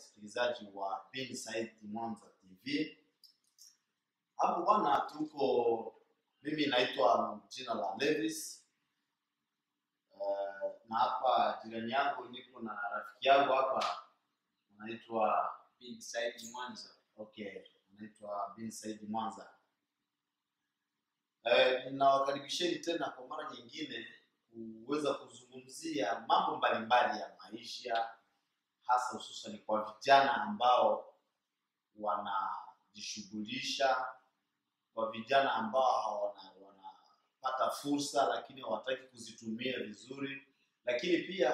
wasikilizaji wa Bin Said Mwanza TV. Hapo bwana, tuko mimi naitwa jina la Levis. Na hapa jirani yangu niko na rafiki yangu hapa anaitwa Bin Said Mwanza. Okay, anaitwa Bin Said Mwanza. Ninawakaribisheni tena kwa mara nyingine kuweza kuzungumzia mambo mbalimbali ya maisha, hasa hususan kwa vijana ambao wanajishughulisha, kwa vijana ambao wanapata fursa lakini hawataki kuzitumia vizuri, lakini pia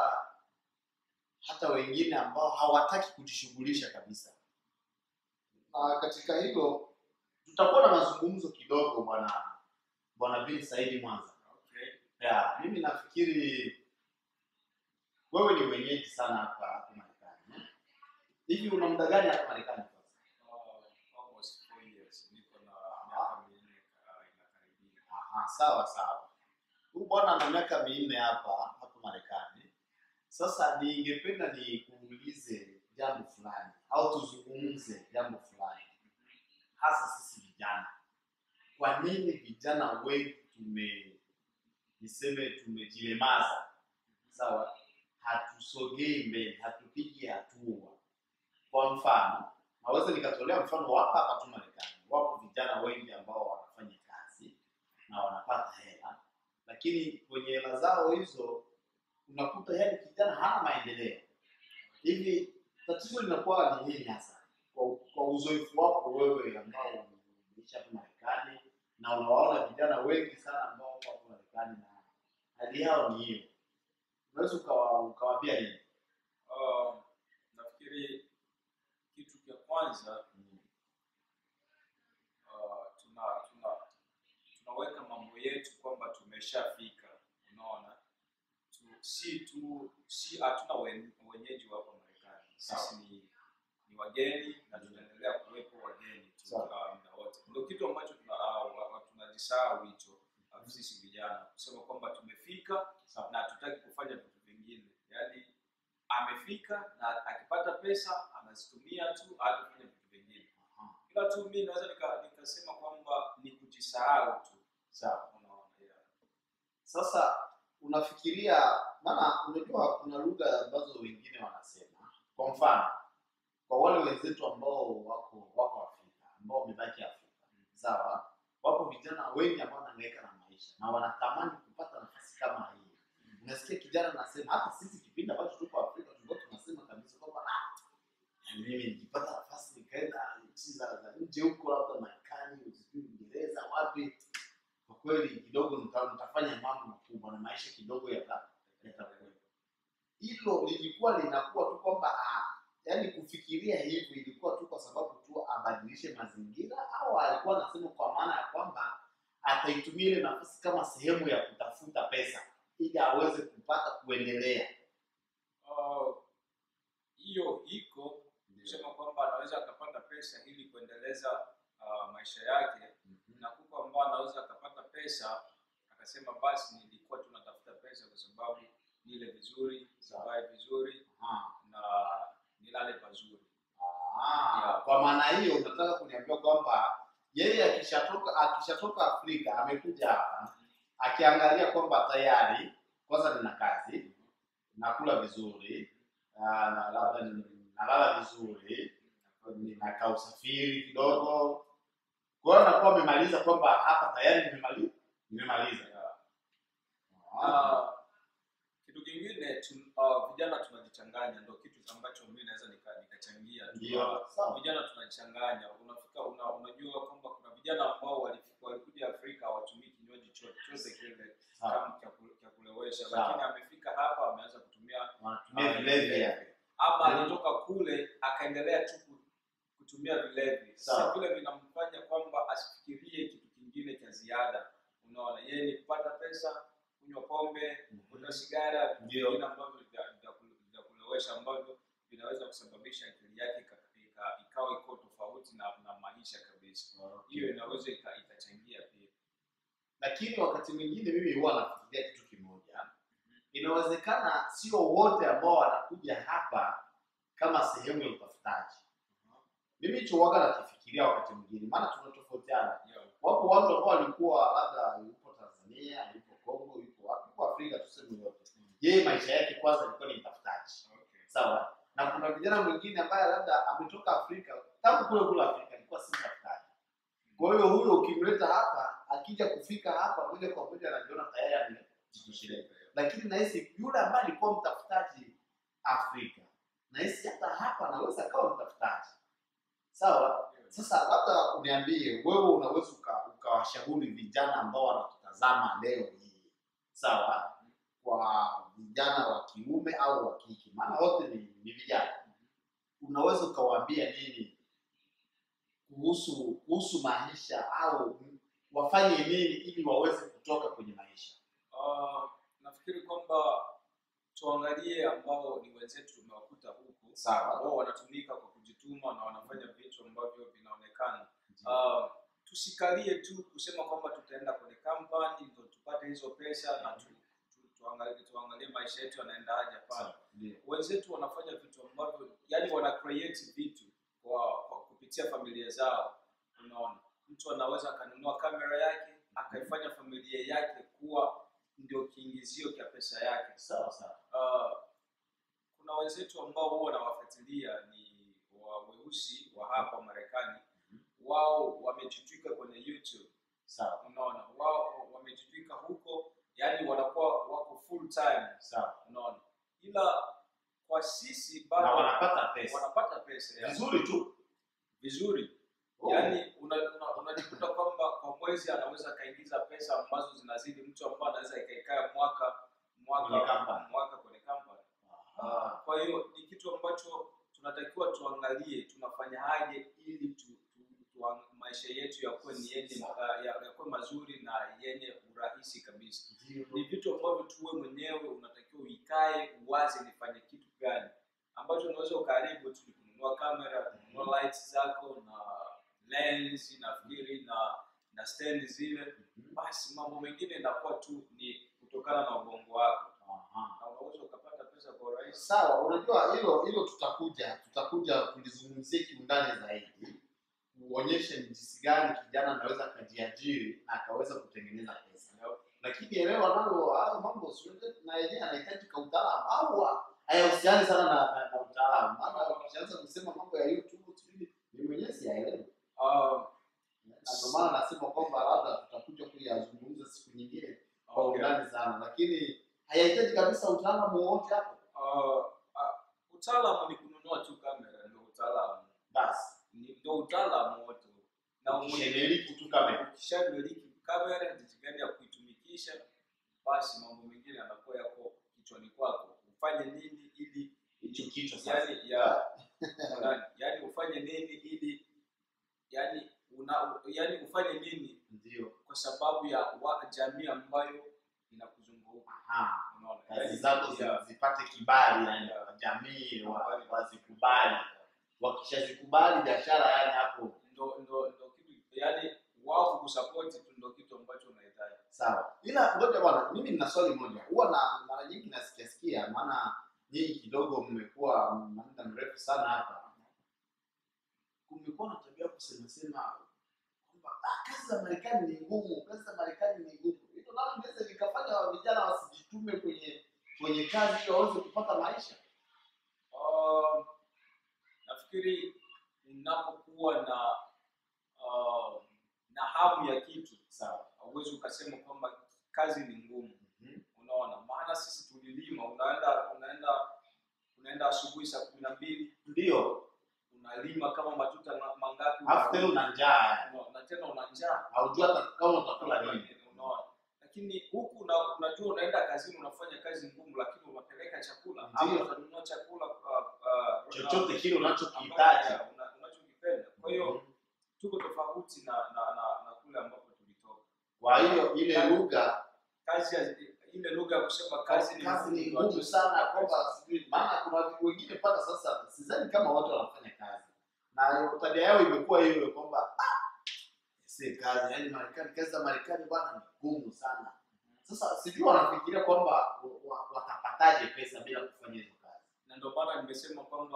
hata wengine ambao hawataki kujishughulisha kabisa. Na katika hilo tutakuwa na mazungumzo kidogo bwana Bin Said Mwanza. Okay. Mimi nafikiri wewe ni mwenyeji sana hapa Marekani. Hivi una muda gani hapa Marekani sasa? Almost 4 years. Niko na miaka 4 inakaribia. Sawa. Huyu bwana ana miaka 4 hapa Marekani. Sasa ningependa nikuulize jambo fulani au tuzungumze jambo fulani. Hasa sisi vijana. Kwa nini vijana wengi tumejilemaza? Sawa? Hatusogei mbele, hatupigi hatua. Kwa mfano, naweza nikatolea mfano hapa tu Marekani. Wapo vijana wengi ambao wanafanya kazi na wanapata hela, lakini kwenye hela zao hizo unakuta yani kijana hana maendeleo. Hivi tatizo linakuwa ni nini hasa? Kwa uzoefu wako wewe ambao umeishi hapa Marekani na unawaona vijana wengi sana ambao wako hapa Marekani na hali yao ni hiyo, unaweza ukawaambia nini? Nafikiri kitu cha kwanza tunaweka mambo yetu kwamba tumeshafika, unaona. Si hatuna wenyeji hapa Marekani. Sisi ni wageni na tunaendelea kuwepo wageni muda wote. Ndio kitu ambacho tunajisahau hicho sisi vijana, kusema kwamba tumefika na hatutaki kufanya vitu vingine. Yaani amefika na akipata pesa anazitumia tu, hatafanya vitu vingine. Ila tu mimi naweza nikasema kwamba ni kujisahau tu. Sawa. Unaona. Sasa unafikiria, maana unajua kuna lugha ambazo wengine wanasema. Kwa mfano, kwa wale wenzetu ambao wako Afrika, ambao wamebaki Afrika. Sawa? Wapo vijana wengi ambao wanahangaika na maisha na wanatamani kupata nafasi kama hii. Unasikia kijana anasema, hata sisi kipindi ambacho tuko Afrika tulikuwa tunasema kabisa kwamba mimi nikipata nafasi nikaenda nchi za nje huko, labda Marekani, Uingereza, wapi, kwa kweli kidogo nitafanya mambo makubwa na maisha kidogo yatakuwa. Hilo lilikuwa linakuwa tu kwamba yaani kufikiria hivi ilikuwa tu kwa sababu tu abadilishe mazingira, au alikuwa anasema kwa maana ya kwamba ataitumia ile nafasi kama sehemu ya kutafuta pesa ili aweze kupata kuendelea? Hiyo iko kusema kwamba anaweza akapata pesa ili kuendeleza maisha yake. Na kuko ambao anaweza akapata pesa akasema basi nilikuwa tunatafuta pesa kwa sababu nile vizuri, survive vizuri na nilale pazuri. Kwa maana hiyo unataka kuniambia kwamba yeye akishatoka Afrika amekuja hapa akiangalia kwamba tayari kwanza nina kazi, nakula vizuri, na labda nalala vizuri, ninakaa usafiri kidogo. Kwa hiyo anakuwa amemaliza kwamba hapa tayari nimemaliza. Kitu kingine vijana tunajichanganya, ndio kitu ambacho mimi naweza nikachangia. Vijana tunajichanganya. Unajua kwamba kuna vijana ambao walikuja Afrika hawatumii kinywaji chochote kile kama cha kulewesha, lakini amefika hapa ameanza kutumia vilevi. Ama alitoka kule akaendelea tu kutumia vilevi. Sasa vile vinamfanya kwamba asifikirie kitu kingine cha ziada. Unaona, yeye ni kupata pesa, kunywa pombe, kunywa sigara, vingine ambavyo vya kulewesha ambavyo vinaweza kusababisha akili yake ikawa iko tofauti na maisha kabisa. Hiyo inaweza ikachangia pia. Lakini wakati mwingine mimi huwa nafikiria kitu kimoja. Inawezekana sio wote ambao wanakuja hapa kama sehemu ya utafutaji. Mimi hicho waga nakifikiria wakati mwingine, maana tunatofautiana. Wapo watu ambao walikuwa labda yupo Tanzania, yupo Kongo, yupo wapi, yupo Afrika tuseme yote. Yeye maisha yake kwanza ilikuwa ni mtafutaji. Sawa? Na kuna vijana mwingine ambaye labda ametoka Afrika, tangu kule Afrika alikuwa si mtafutaji. Kwa hiyo huyo ukimleta hapa, akija kufika hapa moja kwa moja anajiona tayari amejitosheleza. Lakini nahisi yule ambaye alikuwa mtafutaji Afrika, nahisi hata hapa anaweza akawa mtafutaji. Sawa? Sasa labda uniambie wewe unaweza ukawashauri vijana ambao wanatutazama leo hii. Sawa? Kwa vijana wa kiume au wa kike, maana wote ni vijana. Unaweza ukawaambia nini kuhusu maisha, au wafanye nini ili waweze kutoka kwenye maisha? Nafikiri kwamba tuangalie ambao ni wenzetu tumewakuta huku. Sawa. Wao wanatumika kwa kujituma na wanafanya vitu ambavyo vinaonekana. Tusikalie tu kusema kwamba tutaenda kwenye kampani ndio tupate hizo pesa na tuangalie maisha yetu yanaendaje pale. Wenzetu wanafanya vitu ambavyo yani wana create vitu kwa kupitia familia zao. Unaona, mtu anaweza akanunua kamera yake akaifanya familia yake kuwa ndio kiingizio cha pesa yake. Sawa. Kuna wenzetu ambao huwa wanawafuatilia ni weusi wa hapa Marekani. Wao wamejitwika kwenye YouTube. Sawa. Unaona, wao wamejitwika huko, yani wanakuwa wako full time. Sawa. Unaona, ila kwa sisi bado wanapata pesa vizuri tu, vizuri. Yani unajikuta kwamba kwa mwezi anaweza kaingiza pesa ambazo zinazidi mtu ambaye anaweza ikaikaa mwaka kwenye kampani. Kwa hiyo ni kitu ambacho tunatakiwa tuangalie tunafanya aje ili maisha yetu yakuwe mazuri na yenye urahisi kabisa. Ni vitu ambavyo tuwe mwenyewe unatakiwa uikae uwaze nifanye kitu gani ambacho unaweza ukaribu tu kununua kamera, kununua lights zako na lens nafikiri na stand zile. Basi mambo mengine inakuwa tu ni kutokana na ubongo wako. Na unaweza ukapata pesa kwa urahisi. Sawa, unajua hilo tutakuja kulizungumzia kiundani zaidi. Uonyeshe ni jinsi gani kijana anaweza kujiajiri na akaweza kutengeneza pesa. Lakini elewa nalo hayo mambo na yeye anahitaji utaalamu au hayahusiani sana na utaalamu. Maana ukianza kusema mambo ya YouTube ni mwenyewe siyaelewi. Na ndio maana nasema kwamba labda tutakuja kuyazungumza siku nyingine kwa undani sana, lakini hayahitaji kabisa utaalamu wote hapo. Utaalamu ni kununua tu kamera, ndio utaalamu. Basi ndio utaalamu wote. Na ukishadeliki tu kamera, jinsi gani ya kuitumikisha, basi mambo mengine yanakuwa yako kichwani kwako. Ufanye nini ili hicho kichwa sasa yani ufanye nini ili yani ufanye nini ndio kwa sababu ya jamii ambayo inakuzunguka. Unaona, kazi zako zipate kibali, yani jamii wazikubali. Wakishazikubali biashara, yani hapo ndio kitu, yani wao kusupport tu ndio kitu ambacho unahitaji. Sawa. Ila ngoja bwana, mimi nina swali moja. Huwa na mara nyingi nasikia maana nyinyi kidogo mmekuwa muda mrefu sana hapa. Kumekuwa na tabia kusema kwamba kazi za Marekani ni ngumu, Hilo nalo inaweza likafanya vijana wasijitume kwenye kazi ili waweze kupata maisha. Nafikiri unapokuwa na hamu ya kitu, sawa, huwezi ukasema kwamba kazi ni ngumu. Unaona, maana sisi tulilima, unaenda asubuhi saa 12 ndio unalima kama matuta mangapi, after una njaa na tena una njaa, haujua hata kama utakula nini. Unaona, lakini huku unajua unaenda kazini unafanya kazi ngumu, lakini unapeleka chakula au unanunua chakula chochote kile unachokihitaji, unachokipenda. Kwa hiyo tuko tofauti na kule ambapo tulitoka. Kwa hiyo ile lugha ya kusema kazi ni ngumu sana, kwamba sijui, maana kuna wengine mpaka sasa sidhani kama watu wanafanya kazi na tabia yao imekuwa hiyo kwamba si kazi, yani kazi za Marekani bwana ni ngumu sana. Sasa sijui wanafikiria kwamba watapataje pesa bila kufanya hizo kazi. Na ndio maana nimesema kwamba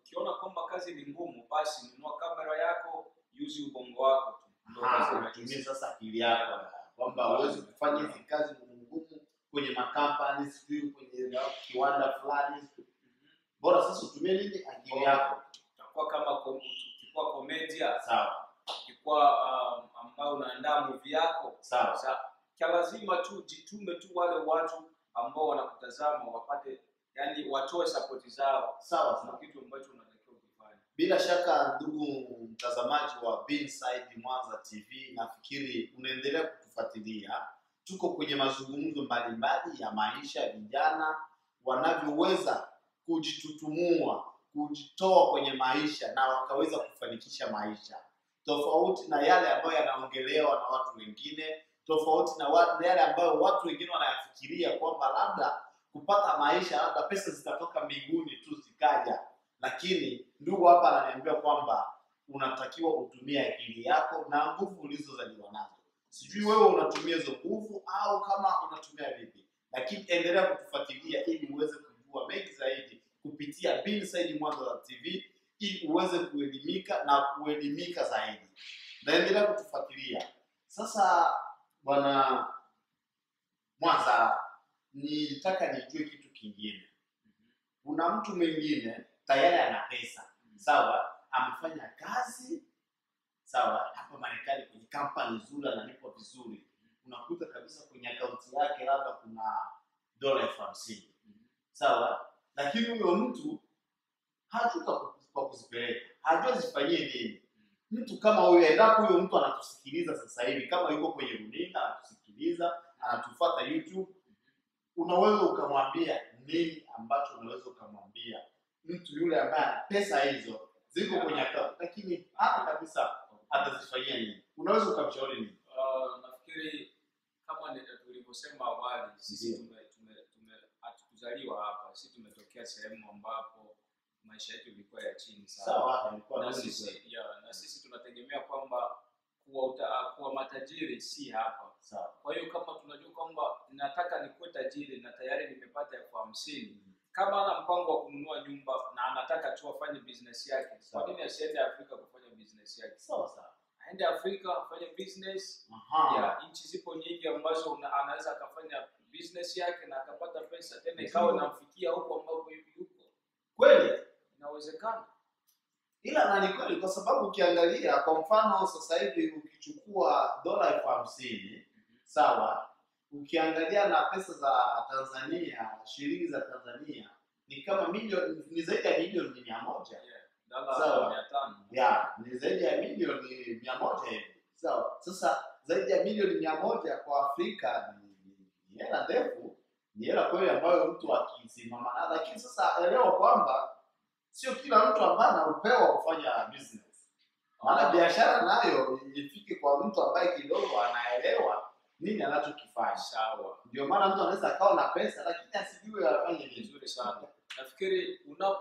ukiona kwamba kazi ni ngumu, basi nunua kamera yako, use ubongo wako tu. Ndio kazi unatumia sasa akili yako kwamba huwezi kufanya hizi kazi ngumu kwenye makampani, sijui kwenye kiwanda fulani. Bora sasa utumie nini? Akili yako. Utakuwa kama ukikuwa komedia, sawa. Ukikuwa ambao unaandaa movie yako, sawa. Kwa lazima tu jitume tu, wale watu ambao wanakutazama wapate, yani watoe support zao. Sawa. Na kitu ambacho unatakiwa kufanya. Bila shaka ndugu mtazamaji wa Binside Mwanza TV, nafikiri unaendelea kutufuatilia. Tuko kwenye mazungumzo mbalimbali ya maisha, vijana wanavyoweza kujitutumua, kujitoa kwenye maisha na wakaweza kufanikisha maisha. Tofauti na yale ambayo yanaongelewa na watu wengine, tofauti na yale ambayo watu wengine wanayafikiria kwamba labda kupata maisha, labda pesa zitatoka mbinguni tu zikaja. Lakini ndugu hapa ananiambia kwamba unatakiwa utumie akili yako na nguvu ulizozaliwa nazo. Sijui wewe unatumia hizo nguvu au kama unatumia vipi. Lakini endelea kutufuatilia ili uweze kujua mengi zaidi kupitia Binside Mwanza TV, ili uweze kuelimika na kuelimika zaidi. Na endelea kutufuatilia. Sasa bwana Mwanza, nilitaka nijue kitu kingine. Kuna mtu mwingine tayari ana pesa, sawa, amefanya kazi, sawa, hapa Marekani kwenye kampani nzuri, analipwa vizuri. Unakuta kabisa kwenye akaunti yake labda kuna $50,000, sawa, lakini huyo mtu hajui kwa kuzipeleka, hajui zifanyie nini. Mtu kama huyo, endapo huyo mtu anatusikiliza sasa hivi, kama yuko kwenye runinga anatusikiliza, anatufuata YouTube, unaweza ukamwambia nini ambacho unaweza ukamwambia mtu yule ambaye ana pesa hizo ziko kwenye account lakini hata kabisa atazifanyia nini? Unaweza ukamshauri nini? Nafikiri kama tulivyosema awali, sisi hatukuzaliwa hapa. Sisi tumetokea sehemu ambapo maisha yetu ilikuwa ya chini sana. Sawa, ilikuwa na sisi tunategemea kwamba kuwa matajiri si hapa. Sawa. Kwa hiyo kama tunajua kwamba nataka nikuwe tajiri na tayari nimepata $50,000, kama ana mpango wa kununua nyumba na anataka tu afanye business yake, kwa nini asiende Afrika kufanya business yake? Sawa. Aende Afrika afanye business. Nchi zipo nyingi ambazo anaweza akafanya business yake na akapata pesa tena ikawa namfikia huko ambapo yuko. Kweli inawezekana. Ila na ni kweli, kwa sababu ukiangalia kwa mfano sasa hivi ukichukua $50,000, sawa, ukiangalia na pesa za Tanzania, shilingi za Tanzania ni kama milioni, ni zaidi ya milioni 100. Sawa. Ni zaidi ya milioni 100 hivi. Sawa. Sasa zaidi ya milioni 100 kwa Afrika ni hela ndefu, ni hela kweli ambayo mtu akisimama nayo. Lakini sasa elewa kwamba sio kila mtu ambaye anapewa kufanya business. Maana biashara nayo ifike kwa mtu ambaye kidogo anaelewa nini anachokifanya. Sawa. Ndio maana mtu anaweza akawa na pesa lakini asijue afanye vizuri sana. Nafikiri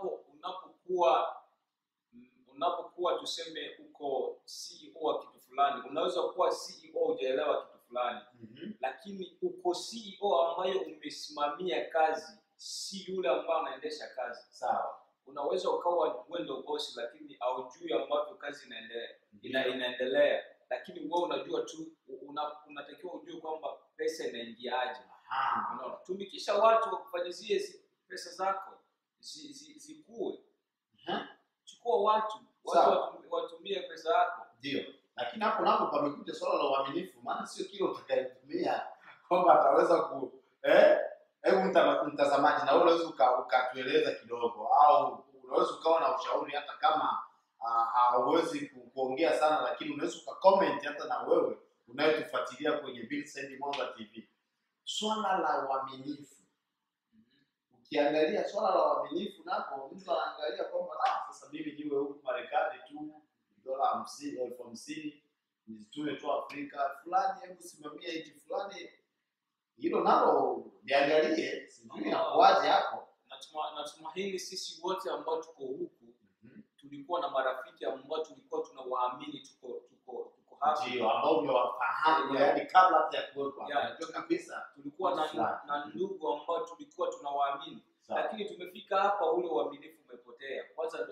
unapokuwa tuseme uko CEO wa kitu fulani, unaweza kuwa CEO hujaelewa kitu fulani. Lakini uko CEO ambayo umesimamia kazi, si yule ambaye anaendesha kazi. Sawa. Unaweza ukawa window boss lakini haujui ambavyo kazi inaendelea. Lakini wewe unajua tu, unatakiwa ujue kwamba pesa inaingiaje. Unaona? Tumikisha watu wakufanyizie pesa zako zikue. Chukua watu watumie pesa yako. Ndio. Lakini hapo pamekuja swala la uaminifu, maana sio kile utakayetumia kwamba ataweza hebu mtazamaji, na wewe unaweza ukatueleza kidogo, au unaweza ukawa na ushauri hata kama hauwezi kuongea sana, lakini unaweza ukacomment hata na wewe unayetufuatilia kwenye Binside Mwanza TV. Swala la uaminifu. Ukiangalia swala la uaminifu nako mtu anaangalia kwamba sasa mimi niwe huko Marekani tu $50,000 nizitume tu Afrika fulani, hebu simamia nchi fulani. Hilo nalo niangalie, sijui inakuaje hapo. Natumaini sisi wote ambao tuko huku tulikuwa na marafiki ambao tulikuwa tunawaamini tuko hapa. Ndio, ambao umewafahamu yani kabla hata ya kuwepo. Ndio kabisa. Tulikuwa na ndugu ambao tulikuwa tunawaamini. Lakini tumefika hapa ule uaminifu umepotea. Kwanza ndio kitu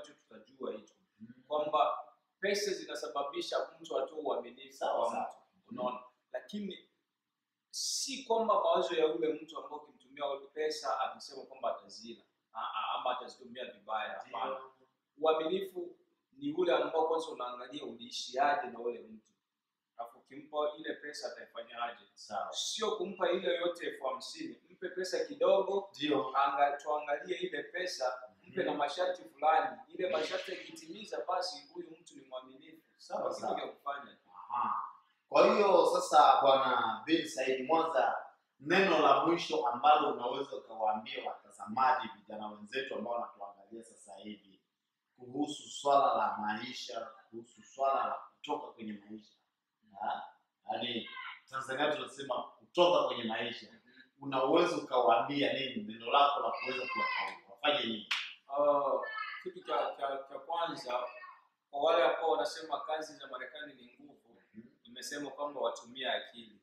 ambacho tutajua hicho kwamba pesa zinasababisha mtu atoe uaminifu kwa mtu, unaona. Lakini si kwamba mawazo ya yule mtu ambao ukimtumia pesa amesema kwamba atazila ama atazitumia vibaya. Hapana. Uaminifu ni ule ambao kwanza unaangalia uliishiaje na ule mtu, alafu ukimpa ile pesa ataifanyaje. Sio kumpa ile yote 50,000, mpe pesa kidogo, ndio tuangalie ile pesa, mpe na masharti fulani, ile masharti yakitimiza basi huyu mtu ni mwaminifu. Sawa sawa kufanya. Kwa hiyo sasa Bwana Ben Said Mwanza, neno la mwisho ambalo unaweza ukawaambia watazamaji, vijana wenzetu ambao wanatuangalia sasa hivi kuhusu swala la maisha, kuhusu swala la kutoka kwenye maisha. Yaani Tanzania tunasema kutoka kwenye maisha. Unaweza ukawaambia nini? Neno lako la kuweza kuwafaulu. Wafanye nini? Kitu cha kwanza, kwa wale ambao wanasema kazi za Marekani ni nguvu, nimesema kwamba watumie akili.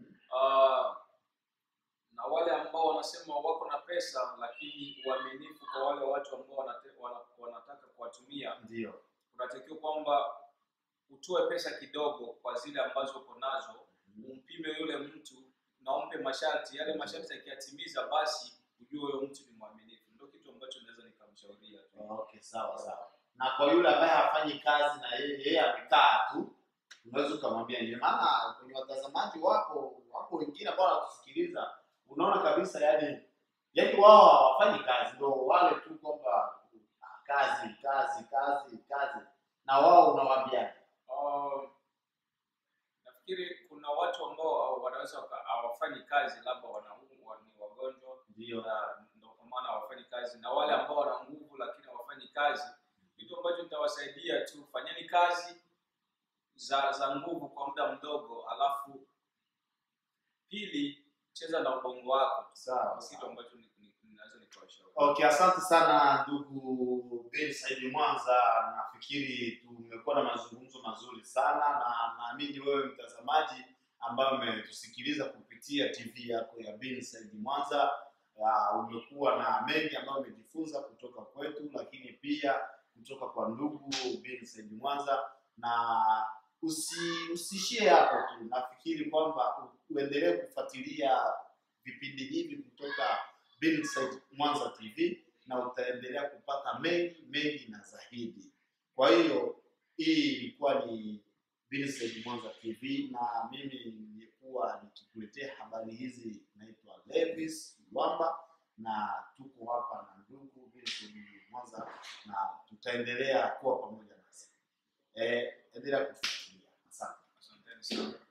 Na wale ambao wanasema wako na pesa lakini uaminifu kwa wale watu ambao wanataka kuwatumia, ndio unatakiwa kwamba utoe pesa kidogo kwa zile ambazo uko nazo, umpime yule mtu na umpe masharti. Yale masharti yakiyatimiza basi ujue huyo mtu ni mwaminifu. Ndio kitu ambacho naweza nikamshauria tu. Okay, sawa sawa. Na kwa yule ambaye hafanyi kazi na yeye amekaa tu, unaweza kumwambia nini? Maana kwenye watazamaji wako wengine ambao wanatusikiliza, unaona kabisa yani wao hawafanyi kazi, ndio wale tu kwamba kazi na wao unawaambia. Nafikiri kuna watu ambao wanaweza hawafanyi kazi, labda wanaumwa, ni wagonjwa, ndio kwa maana hawafanyi kazi, na wale ambao wana nguvu lakini hawafanyi kazi. Kitu ambacho nitawasaidia tu, fanyeni kazi za nguvu kwa muda mdogo, alafu pili cheza na ubongo wako. Sawa. Kitu ambacho ninaweza nikawashauri. Okay, asante sana ndugu Ben Said Mwanza. Nafikiri tumekuwa na mazungumzo mazuri sana, na naamini wewe mtazamaji ambaye umetusikiliza kupitia TV yako ya Ben Said Mwanza, umekuwa na mengi ambayo umejifunza kutoka kwetu, lakini pia kutoka kwa ndugu Ben Said Mwanza. Na usishie hapo tu, nafikiri kwamba uendelee kufuatilia vipindi hivi kutoka Ben Said Mwanza TV na utaendelea kupata mengi na zaidi. Kwa hiyo hii ilikuwa ni Ben Said Mwanza TV, na mimi nilikuwa nikikuletea habari hizi. Naitwa Levis Lwamba na tuko hapa na ndugu Ben Said Mwanza, na tutaendelea kuwa pamoja nasi. Endelea kufuatilia. Asante. Asante sana.